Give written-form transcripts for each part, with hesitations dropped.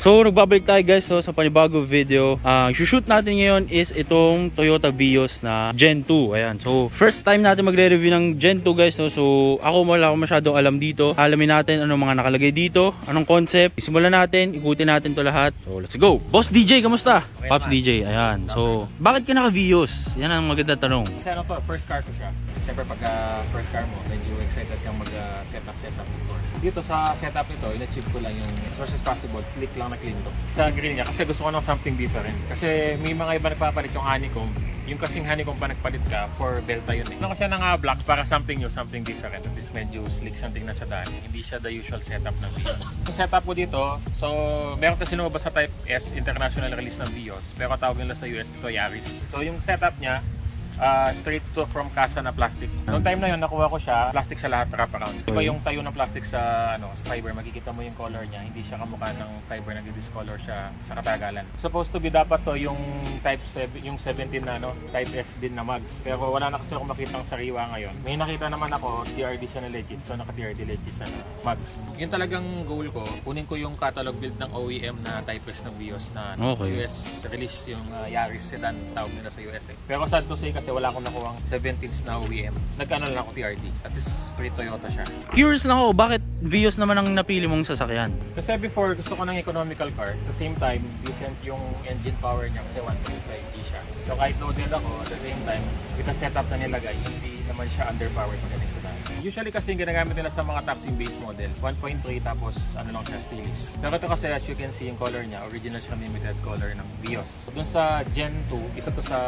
So nagbabalik tayo guys sa panibago video. Shoot natin ngayon is itong Toyota Vios na Gen 2. Ayan. So first time natin magre-review ng Gen 2 guys. So ako wala akong masyadong alam dito. Alamin natin anong mga nakalagay dito, anong concept. Simulan natin, ikutin natin to lahat. So let's go. Boss DJ, kamusta? Okay, Pops man. DJ. Ayan. So bakit ka naka Vios? Yan ang magandang tanong. Kasi ano to, first car ko siya. Siyempre pag first car mo, medyo excited kang mag-setup before. Dito sa setup nito, in-achieve ko lang yung as much as possible, slick lang na clean to. Sa grill niya, kasi gusto ko ng something different. Kasi may mga iba nagpapalit yung honeycomb. Yung kasing honeycomb pa nagpalit ka, for Belta yun eh. Ano ko siya ng black para something new, something different. At least medyo slick something na sa daan. Hindi siya the usual setup ng Vios. Yung setup ko dito, so meron kasi lumabas sa Type S international release ng Vios. Pero tawag nila sa US ito Yaris. So yung setup niya, straight to from casa na plastic. Noong time na yun, nakuha ko siya, plastic sa lahat wraparound. Iba yung tayo ng plastic sa fiber, makikita mo yung color niya, hindi siya kamukha ng fiber na discolor siya sa katagalan. Supposed to be dapat to yung Type 7, yung 17 na Type S din na mags. Pero wala na kasi ako makitang sariwa ngayon. May nakita naman ako, TRD siya na legit, so naka-TRD legit siya na mags. Yung talagang goal ko, kunin ko yung catalog build ng OEM na Type S ng Vios na US release, yung Yaris sedan, tawag nila sa US eh. Pero sad to say kasi wala akong nakuha 17s na OEM. Nagkano lang ako TRD. At least straight Toyota siya. Curious lang ako, bakit Vios naman ang napili mong sasakyan? Kasi before, gusto ko ng economical car. At the same time, decent yung engine power niya kasi 1.5G siya. So kahit loaded ako, at the same time, with the setup na nilagay, hindi naman siya underpowered magaling sa daan. Usually kasi yung ginagamit nila sa mga taxing base model, 1.3 tapos ano lang siya, stainless. Pero ito kasi as you can see yung color niya, original siya limited color ng Vios. So dun sa Gen 2, isa to sa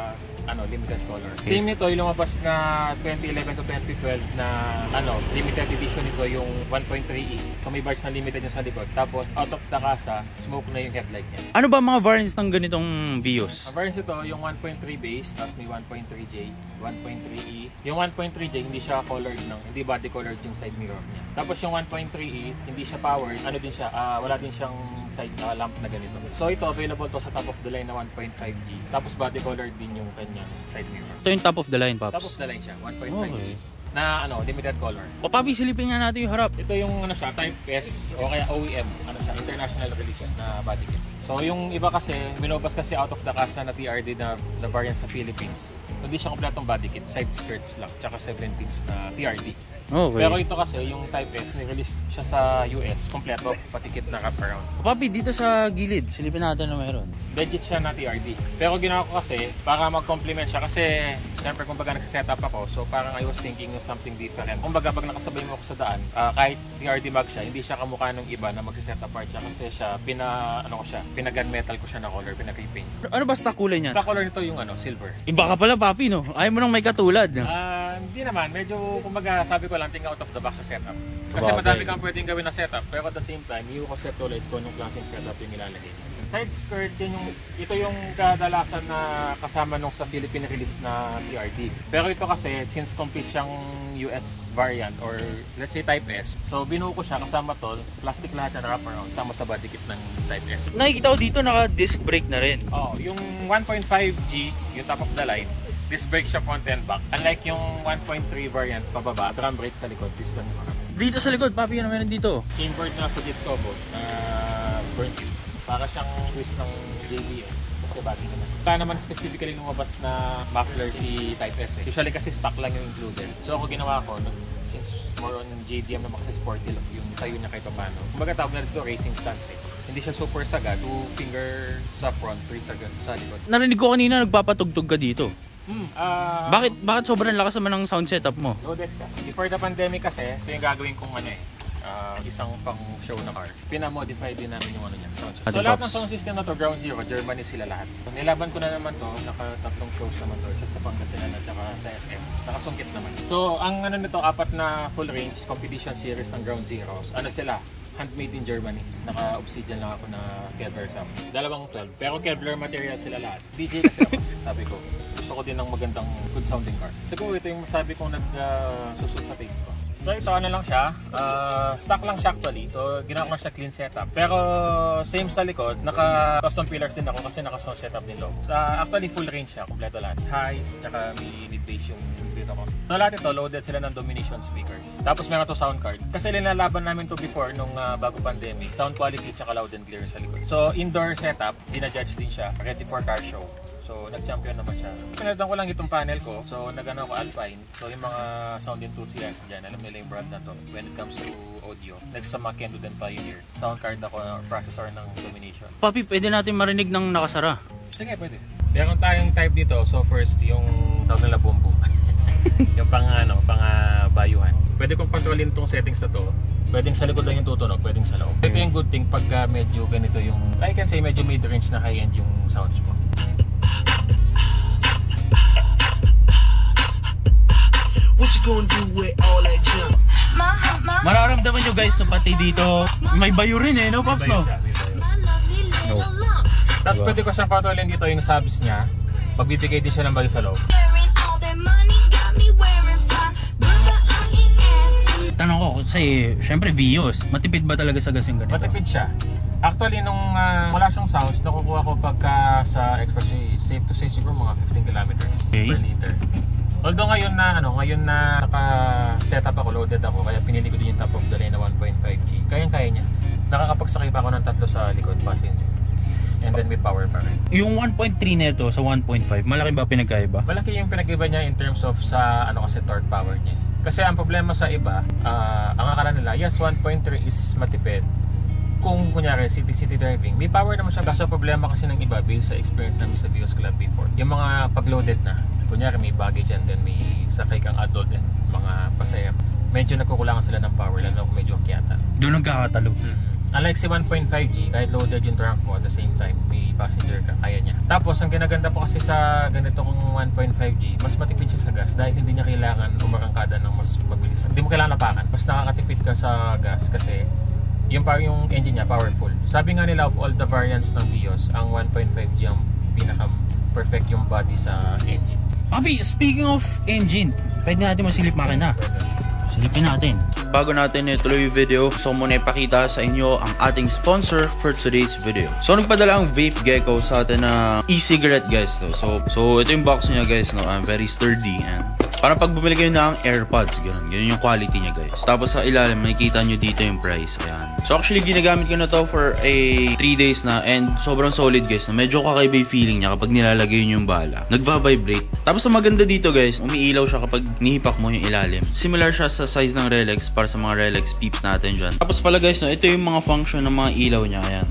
limited color. Same nito yung lumabas na 2011 to 2012 na limited edition nito yung 1.3E. So may bars na limited yung sa likod. Tapos out of the casa, smoke na yung headlight niya. Ano ba mga variants ng ganitong Vios? Ang variants ito yung 1.3 base, tapos may 1.3J, 1.3E. Yung 1.3J hindi siya colored hindi body colored yung side mirror niya. Tapos yung 1.3E hindi siya powered, din siya, wala din siyang side lamp na ganito. So ito available to sa top of the line na 1.5G. Tapos body colored din yung kanyang side mirror. Ito yung top of the line, Pops? Top of the line siya, 1.5G. Na limited color. O Papi, silipin nga natin yung harap. Ito yung siya, Type S o kaya OEM, siya, international release na body kit. So yung iba kasi, minobas kasi out of the casa na TRD na variant sa Philippines. Hindi siya kompletong body kit, side skirts lang, tsaka 17s na TRD. Okay. Pero ito kasi, yung Type S, nirelease siya sa US, kompleto, pati kit na wraparound. Papi, dito sa gilid, silipin natin na mayroon. Legit siya na TRD. Pero ginawa ko kasi, para mag-complement siya, kasi siyempre kumbaga nagsisetup ako, so parang I was thinking of something different. Kumbaga pag nakasabay mo ako sa daan, kahit TRD mag siya, hindi siya kamukha ng iba na magsisetup part siya kasi siya, pinagunmetal ko siya na color, pinarepaint. Ano ba stock kulay niya? Stock color nito yung silver. Iba ka pala Papi, no? Ayaw mo nang may katulad. Hindi naman, medyo kumbaga sabi ko lang, think out of the box sa setup. Kasi madami kang pwedeng gawin na setup, pero at the same time, you conceptualize ko nung klaseng setup yung nilalagay. Side skirt, ito yung kadalasan na kasama nung sa Philippine release na TRD. Pero ito kasi, since complete siyang US variant or let's say Type S, so binuo ko siya kasama to, plastic lahat na wraparound, sama sa body kit ng Type S. Nakikita ko dito naka-disc brake na rin. Yung 1.5G, yung top of the line, disc brake siya front and back. Unlike yung 1.3 variant pababa, drum brake sa likod, piston yung harap. Dito sa likod, Papi, ano meron dito? Inboard na Fujitsu na burnt tube. Para siyang twist ng JDM. Kasi body naman. Wala naman specifically lumabas na muffler si Type S eh. Usually kasi stock lang yung included. So ako ginawa ko, since more on JDM naman kasi sporty lang yung tayo niya kahit paano. Kumbaga tawag na dito racing stance eh. Hindi siya super sagad, 2 finger sa front, 3 sagad sa likod. Narinig ko kanina nagpapatugtog ka dito. Bakit sobrang lakas naman ng sound setup mo? Loaded siya. Before the pandemic kasi, ito yung gagawin kong isang pang show na car. Pinamodify din namin yung niya, sound system. So lahat ng sound system na to, Ground Zero, Germany sila lahat. Nilaban ko na naman to, naka-tatlong shows naman to, sa Pangasinan at saka sa SM. Nakasungkit naman. So ang nito, 4 na full range competition series ng Ground Zero. Sila? Handmade in Germany. Naka-obsidian lang ako na Kevlar sa dalawang 12. Pero Kevlar material sila lahat. DJ kasi ako, sabi ko. Gusto ko din ng magandang good sounding car. Siguro ito yung masabi kong nagsusut sa taste ko. So ito ano lang siya, stock lang siya actually. So ginawa ko siya clean setup. Pero same sa likod, naka custom pillars din ako kasi naka sound setup din loob. Actually full range siya, kompleto lahat. Highs, tsaka may mid-bass yung dito ko. So lahat ito, loaded sila ng Domination speakers. Tapos meron to sound card. Kasi linalaban namin to before nung bago pandemic. Sound quality tsaka loud and clear sa likod. So indoor setup, dinajudge din siya. Ready for car show. So nag-champion naman siya. Pinalitan ko lang itong panel ko. So nagano ko Alpine. So yung mga sound enthusiasts dyan, alam nila yung brand na to when it comes to audio. Next sa Mackendu and Pioneer. Sound card ako, processor ng Domination. Papi, pwede natin marinig ng nakasara. Sige, pwede. Meron tayong type dito. So first, yung tawag nila boom boom. Yung pang bayuhan. Pwede kong kontrolin tong settings na to. Pwedeng sa likod lang yung tutunog, pwedeng sa loob. Ito yung good thing pagka medyo ganito yung, I can say medyo mid-range na high-end yung sounds mo. What you gonna do with all that junk? Mararamdaman nyo guys na pati dito may bayo rin no Pops no? No. Tapos pwede ko siyang kontrolin dito yung subs niya. Pagbibigay din siya ng bayo sa loob. Tanong ko kasi syempre Vios, matipid ba talaga sa gas yung ganito? Matipid siya. Actually nung wala siyang sounds, nakukuha ko pagka sa expressway, safe to say siguro mga 15 kilometers per liter. Although ngayon na naka-setup ako, loaded ako, kaya pinili ko din yung top of the line na 1.5G. Kayang-kaya niya. Nakakapagsakiy pa ako ng 3 sa likod passenger. And then may power pa rin. Yung 1.3 nito sa 1.5, malaki ba pinagkaiba? Malaki yung pinag-iba niya in terms of sa kasi torque power niya. Kasi ang problema sa iba, ang akala nila, yes 1.3 is matipid. Kung kunyari city driving, may power naman siya. Kaso problema kasi ng iba based sa experience namin sa Vios Club before. Yung mga pag-loaded na, kunyari may baggage and then may sakay kang adult and mga pasahero, medyo nagkukulangan sila ng power lalo kung medyo akyatan. Doon nagkakatalo. Unlike si 1.5G, kahit loaded yung trunk mo at the same time may passenger ka, kaya niya. Tapos ang ginaganda po kasi sa ganito kong 1.5G, mas matipid siya sa gas dahil hindi niya kailangan umarangkada ng mas mabilis. Hindi mo kailangan napakan, mas nakakatipid ka sa gas kasi yung engine niya powerful. Sabi nga nila of all the variants ng Vios, ang 1.5G ang pinaka-perfect yung body sa engine. Papi, speaking of engine, pwede natin masilip makina. Silipin natin. Bago natin ituloy yung video, gusto ko muna ipakita sa inyo ang ating sponsor for today's video. So nagpadala ang Vape Gecko sa atin na e-cigarette guys. So ito yung box niya guys, very sturdy and parang pag bumili kayo ng AirPods, ganun yung quality niya guys. Tapos sa ilalim, makikita nyo dito yung price. Ayan. So actually, ginagamit ko na to for a 3 days na and sobrang solid guys. Medyo kakaiba yung feeling niya kapag nilalagay yun yung bala. Nagva-vibrate. Tapos ang maganda dito guys, umiilaw siya kapag nihipak mo yung ilalim. Similar siya sa size ng Relax para sa mga Relax peeps natin dyan. Tapos pala guys, ito yung mga function ng mga ilaw niya. Ayan.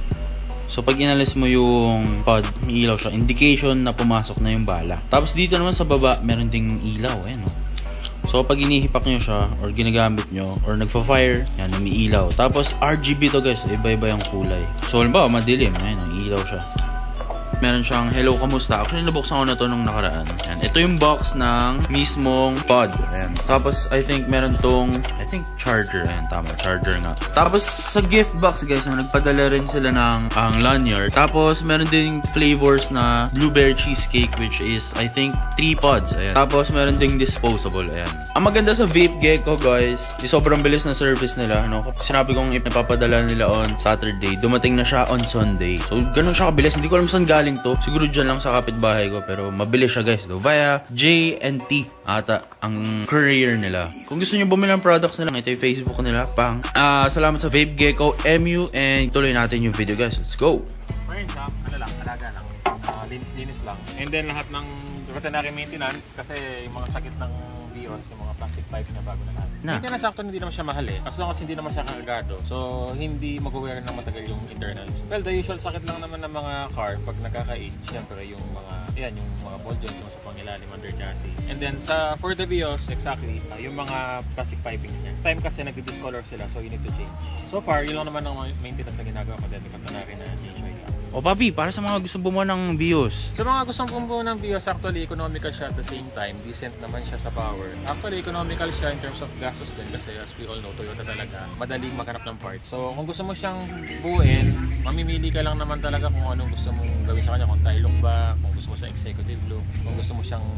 So pag inalis mo yung pod, may ilaw siya. Indication na pumasok na yung bala. Tapos dito naman sa baba, meron ding ilaw. Ayan, So pag inihipak nyo siya or ginagamit nyo or nagfa-fire, yan, umiilaw. Tapos RGB to guys, iba-iba yung kulay. So halimbawa madilim, ayan, ilaw siya. Meron siyang hello kamusta. Actually nabuksan ko na to nung nakaraan. Ayan, ito yung box ng mismong pod. Ayan. Tapos I think meron tong charger. Ayan, tama, charger nga. Tapos sa gift box guys, nagpadala rin sila ng ang lanyard. Tapos meron din flavors na blueberry cheesecake which is I think 3 pods. Ayan. Tapos meron ding disposable. Ayan. Ang maganda sa Vape Gecko guys, di sobrang bilis na service nila. Sinabi kong ipapadala nila on Saturday, dumating na siya on Sunday. So ganun siya kabilis. Hindi ko alam saan galing to. Siguro dyan lang sa kapitbahay ko pero mabilis siya guys. Via J&T ata ang courier nila. Kung gusto niyo bumili ng products nila, ito yung Facebook nila. Salamat sa Vape Gecko MU and tuloy natin yung video guys. Let's go! Ngayon siya, alaga lang. Linis-linis lang. And then lahat ng veterinary maintenance kasi yung mga sakit ng Vios, yung mga plastic pipe niya bago na lahat. Hindi na sakto, hindi naman siya mahal eh. As long as hindi naman siya kakagado. So, hindi mag-wear ng matagal yung internals. Well, the usual sakit lang naman ng mga car pag nagkaka-age. Siyempre, yung mga ball joint, yung sa pangilalim under chassis. And then, for the Vios, exactly, yung mga plastic pipings niya. Time kasi nagdi-discolor sila, so you need to change. So far, yun lang naman ang maintenance na ginagawa ko din. Ikaw na change oil lang. O papi, para sa mga gustong bumuha ng Vios. Sa mga gustong bumuha ng Vios, actually economical siya at the same time. Decent naman siya sa power. Actually economical siya in terms of gastos din kasi as we all know, Toyota talaga madaling maghanap ng parts. So kung gusto mo siyang buuin, mamimili ka lang naman talaga kung anong gusto mong gawin sa kanya. Kung tie look ba, kung gusto mo sa executive look, kung gusto mo siyang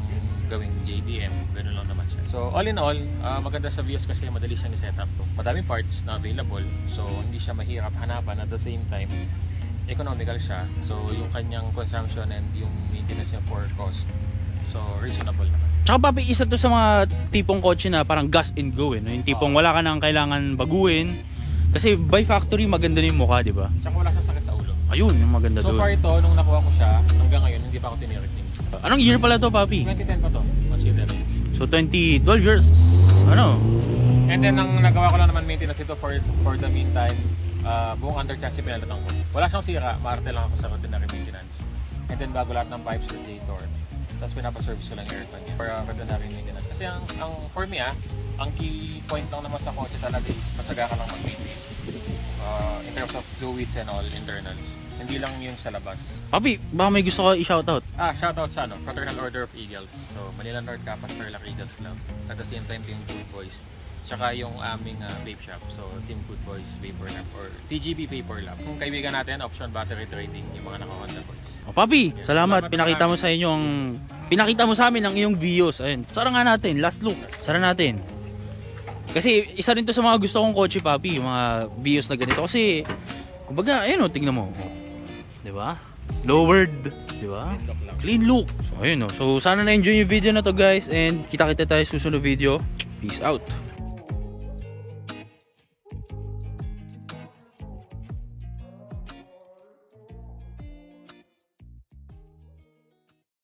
gawing JDM, gano'n lang naman siya. So all in all, maganda sa Vios kasi madali siyang i-set up to. Madaming parts na available, so hindi siya mahirap hanapan. At the same time, economical siya. So yung kanyang consumption and yung maintenance niya for cost, so reasonable naman. Tsaka papi, isa to sa mga tipong kotse na parang gas and go no? Yung tipong wala ka nang kailangan baguhin. Kasi by factory maganda na yung mukha, di ba? Tsaka wala siyang sakit sa ulo. Ayun, yung maganda So doon. far ito, nung nakuha ko siya, hanggang ngayon hindi pa ako tinirating. Anong year pala to, papi? 2010 pa to, consider. So 12 years, ano? And then ang nagawa ko lang naman maintenance ito for the meantime, buong under chassis pinalitan ko. Wala siyang sira, maarte lang ako sa ordinary maintenance. And then bago lahat ng pipes radiator, tapos pinapaservice ko lang yung aircon niya for ordinary maintenance. Kasi ang for me ang key point lang naman sa kotse talaga is matyaga ka lang mag-maintain. In terms of fluids and all, internals. Hindi lang yung sa labas. Papi, baka may gusto ko i-shoutout. Shoutout sa Fraternal Order of Eagles. So, Manila North Capas Tarlac Eagles Club. At the same time, Team Good Boys. Tsaka yung aming vape shop. So, Team Good Boys Vapor Lab or TGB Vapor Lab. Kung kaibigan natin, option battery trading, yung mga naka-Honda Boys. Papi, salamat. Pinakita mo sa inyo pinakita mo sa amin ang iyong Vios. Ayun. Sara nga natin, last look. Sara natin. Kasi isa rin to sa mga gusto kong kotse, papi, yung mga Vios na ganito. Kasi, kumbaga, ayun o, tingnan mo. Diba? Lowered. Diba? Clean look. So, ayun o. So, sana na-enjoy yung video na to, guys. And kita-kita tayo sa susunod video. Peace out.